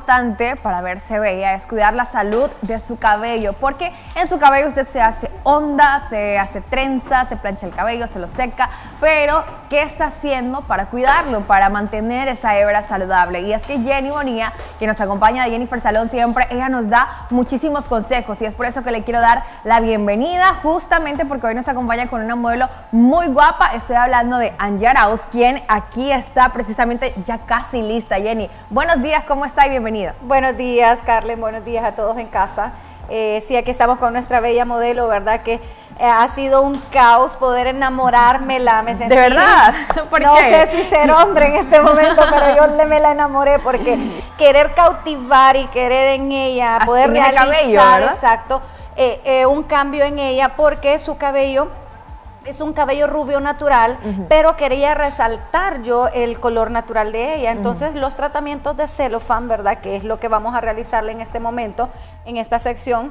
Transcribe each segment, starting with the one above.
importante para verse bella es cuidar la salud de su cabello, porque en su cabello usted se hace onda, se hace trenza, se plancha el cabello, se lo seca, pero ¿qué está haciendo para cuidarlo, para mantener esa hebra saludable? Y es que Jenny Bonilla, quien nos acompaña de Jennifer Salón siempre, ella nos da muchísimos consejos y es por eso que le quiero dar la bienvenida, justamente porque hoy nos acompaña con una modelo muy guapa. Estoy hablando de Angie Arauz, quien aquí está precisamente ya casi lista. Jenny, buenos días, ¿cómo está y bienvenida? Buenos días, Carlen, buenos días a todos en casa. Sí, aquí estamos con nuestra bella modelo, ¿verdad? Que ha sido un caos poder enamorármela, me sentí... ¿De verdad? ¿Por qué? No sé si ser hombre en este momento, pero yo me la enamoré porque querer cautivar y querer en ella, poder realizar, cabello, ¿verdad? Exacto, un cambio en ella porque su cabello... Es un cabello rubio natural, pero quería resaltar yo el color natural de ella. Entonces los tratamientos de celofán, ¿verdad? Que es lo que vamos a realizarle en este momento, en esta sección,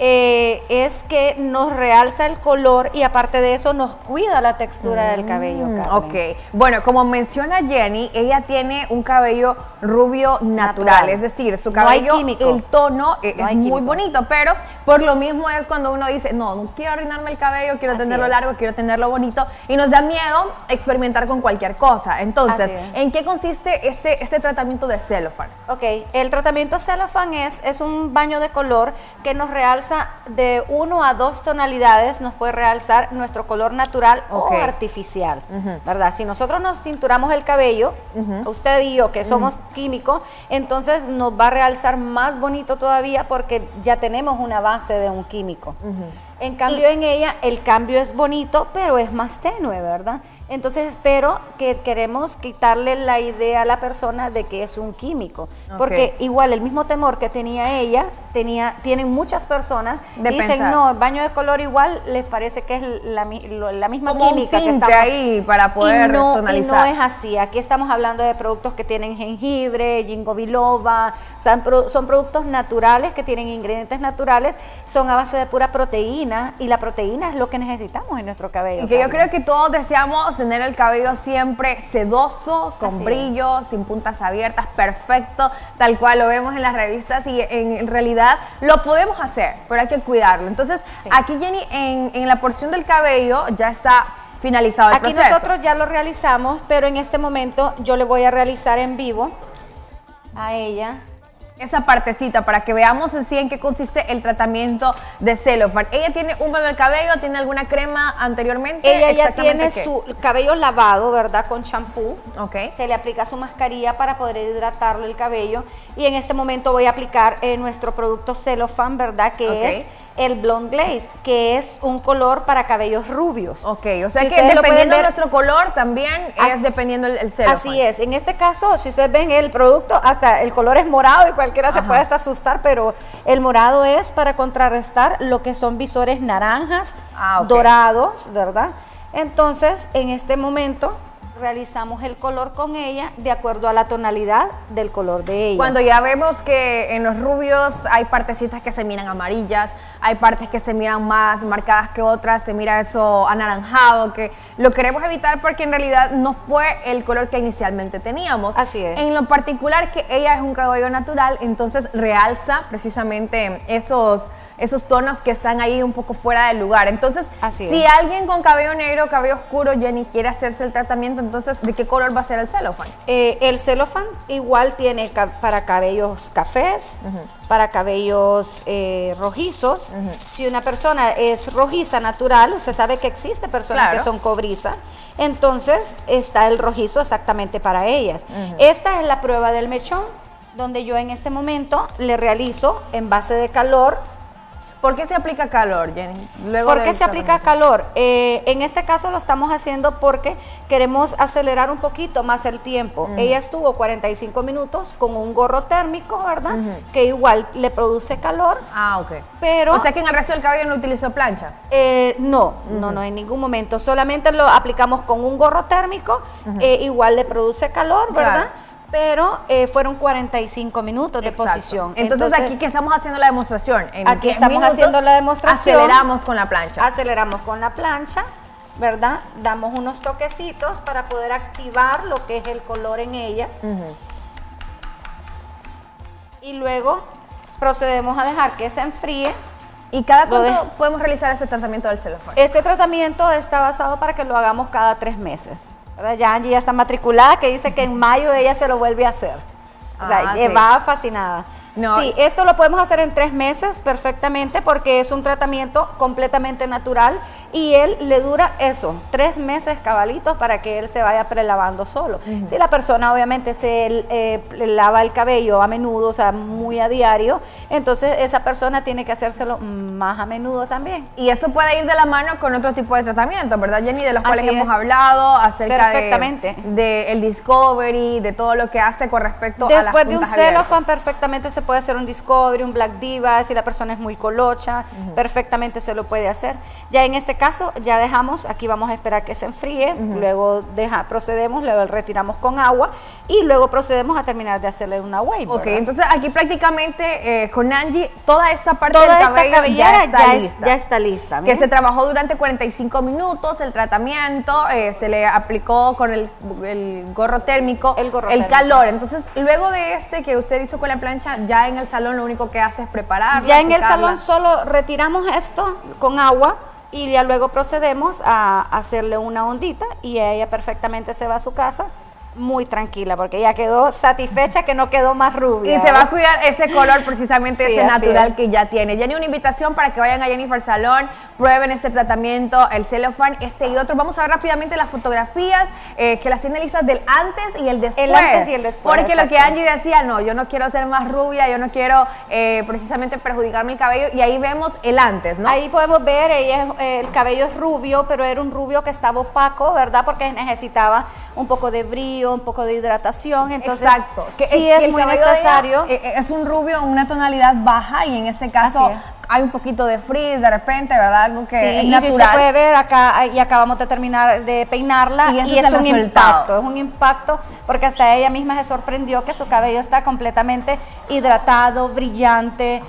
es que nos realza el color y aparte de eso nos cuida la textura del cabello, Carmen. Ok, bueno, como menciona Jenny, ella tiene un cabello rubio natural, es decir, su cabello, el tono es muy bonito, pero por lo mismo es cuando uno dice, no quiero arruinarme el cabello, quiero tenerlo largo, quiero tenerlo bonito, y nos da miedo experimentar con cualquier cosa. Entonces, ¿en qué consiste este tratamiento de celofán? Ok, el tratamiento celofán es un baño de color que nos realza de 1 a 2 tonalidades, nos puede realzar nuestro color natural o artificial, ¿verdad? Si nosotros nos tinturamos el cabello, usted y yo que somos químicos, entonces nos va a realzar más bonito todavía porque ya tenemos una base de un químico. En cambio en ella el cambio es bonito, pero es más tenue, ¿verdad? Entonces espero que queremos quitarle la idea a la persona de que es un químico, porque igual el mismo temor que tenía ella, tienen muchas personas y dicen, no, el baño de color igual les parece que es la misma como química un que tinte ahí para poder tonalizar. Y no es así, aquí estamos hablando de productos que tienen jengibre, ginkgo biloba, son productos naturales que tienen ingredientes naturales, son a base de pura proteína y la proteína es lo que necesitamos en nuestro cabello. Y que yo creo que todos deseamos tener el cabello siempre sedoso, con brillo, sin puntas abiertas, perfecto, tal cual lo vemos en las revistas y en realidad lo podemos hacer, pero hay que cuidarlo. Entonces, aquí Jenny, en la porción del cabello ya está finalizado el proceso. Aquí nosotros ya lo realizamos, pero en este momento yo le voy a realizar en vivo a ella esa partecita para que veamos en sí en qué consiste el tratamiento de celofán. ¿Ella tiene húmedo el cabello? ¿Tiene alguna crema anteriormente? Ella ya tiene su cabello lavado, ¿verdad? Con champú. Se le aplica su mascarilla para poder hidratarle el cabello. Y en este momento voy a aplicar nuestro producto celofán, ¿verdad? Que es el Blonde Glaze, que es un color para cabellos rubios. O sea que dependiendo de nuestro color también es dependiendo el celofán. Así es. En este caso, si ustedes ven el producto, hasta el color es morado y cualquiera se puede hasta asustar, pero el morado es para contrarrestar lo que son visores naranjas, dorados, ¿verdad? Entonces, en este momento realizamos el color con ella de acuerdo a la tonalidad del color de ella. Cuando ya vemos que en los rubios hay partecitas que se miran amarillas, hay partes que se miran más marcadas que otras, se mira eso anaranjado, que lo queremos evitar porque en realidad no fue el color que inicialmente teníamos. Así es. En lo particular que ella es un cabello natural, entonces realza precisamente esos tonos que están ahí un poco fuera del lugar. Entonces, si alguien con cabello negro, cabello oscuro, Jenny, quiere hacerse el tratamiento, entonces, ¿de qué color va a ser el celofán? El celofán igual tiene para cabellos cafés, para cabellos rojizos. Si una persona es rojiza natural, usted sabe que existe personas que son cobrizas, entonces está el rojizo exactamente para ellas. Esta es la prueba del mechón, donde yo en este momento le realizo en base de calor. ¿Por qué se aplica calor, Jenny? ¿Por qué se aplica calor? En este caso lo estamos haciendo porque queremos acelerar un poquito más el tiempo. Ella estuvo 45 minutos con un gorro térmico, ¿verdad? Que igual le produce calor. Pero, o sea que en el resto del cabello no utilizó plancha. No, en ningún momento. Solamente lo aplicamos con un gorro térmico. Igual le produce calor, ¿verdad? Pero fueron 45 minutos de posición. Entonces aquí que estamos haciendo la demostración. Aquí estamos haciendo la demostración. Aceleramos con la plancha. Aceleramos con la plancha, ¿verdad? Damos unos toquecitos para poder activar lo que es el color en ella. y luego procedemos a dejar que se enfríe. ¿Y cada cuánto podemos realizar este tratamiento del Celofan? Este tratamiento está basado para que lo hagamos cada 3 meses. ¿Verdad? Ya Angie ya está matriculada, que dice que en mayo ella se lo vuelve a hacer. O sea, va fascinada. No. Sí, esto lo podemos hacer en 3 meses perfectamente porque es un tratamiento completamente natural y él le dura eso, 3 meses cabalitos para que él se vaya prelavando solo. Si la persona obviamente se lava el cabello a menudo, o sea, muy a diario, entonces esa persona tiene que hacérselo más a menudo también. Y esto puede ir de la mano con otro tipo de tratamiento, ¿verdad, Jenny? De los cuales hemos hablado acerca de el Discovery, de todo lo que hace con respecto a las puntas Después de un Celofan perfectamente se puede hacer un Discovery, un Black Diva, si la persona es muy colocha, perfectamente se lo puede hacer. Ya en este caso, ya dejamos, aquí vamos a esperar que se enfríe, luego procedemos, luego retiramos con agua y luego procedemos a terminar de hacerle una wave. Ok, entonces aquí prácticamente con Angie, toda esta parte del cabello ya está lista. Que se trabajó durante 45 minutos, el tratamiento, se le aplicó con el gorro térmico, el calor. Entonces, luego de que usted hizo con la plancha, ya en el salón lo único que hace es prepararla. Ya en el salón solo retiramos esto con agua y ya luego procedemos a hacerle una ondita y ella perfectamente se va a su casa muy tranquila porque ya quedó satisfecha que no quedó más rubia. Y se va a cuidar ese color precisamente, ese natural que ya tiene. Jenny, una invitación para que vayan a Jennifer Salón, prueben este tratamiento, el Celofan, y otro. Vamos a ver rápidamente las fotografías que las tiene listas del antes y el después. El antes y el después. Porque lo que Angie decía, no, yo no quiero ser más rubia, yo no quiero precisamente perjudicarme el cabello, y ahí vemos el antes, ¿no? Ahí podemos ver, el cabello es rubio, pero era un rubio que estaba opaco, ¿verdad? Porque necesitaba un poco de brillo, un poco de hidratación, entonces sí es muy necesario. Es un rubio, una tonalidad baja, y en este caso hay un poquito de frizz de repente, ¿verdad? Algo que es natural. Y si se puede ver acá, y acabamos de terminar de peinarla, y es un impacto, porque hasta ella misma se sorprendió que su cabello está completamente hidratado, brillante,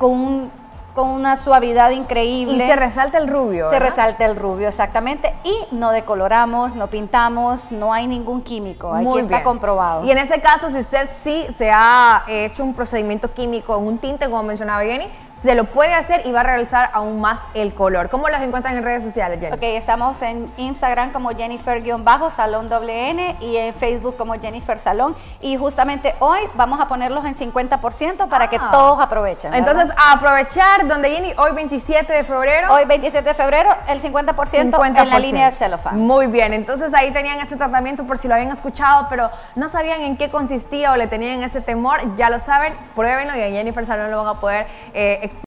con una suavidad increíble. Y se resalta el rubio, Se resalta el rubio, exactamente. Y no decoloramos, no pintamos, no hay ningún químico. Aquí está comprobado. Y en este caso, si usted sí se ha hecho un procedimiento químico, un tinte, como mencionaba Jenny, se lo puede hacer y va a realzar aún más el color. ¿Cómo los encuentran en redes sociales, Jenny? Ok, estamos en Instagram como Jennifer-Salón _N y en Facebook como Jennifer Salón. Y justamente hoy vamos a ponerlos en 50% para que todos aprovechen, ¿verdad? Entonces, a aprovechar, donde Jenny, hoy 27 de febrero. Hoy 27 de febrero, el 50% en la línea de Celofan. Muy bien, entonces ahí tenían este tratamiento por si lo habían escuchado, pero no sabían en qué consistía o le tenían ese temor, ya lo saben, pruébenlo y en Jennifer Salón lo van a poder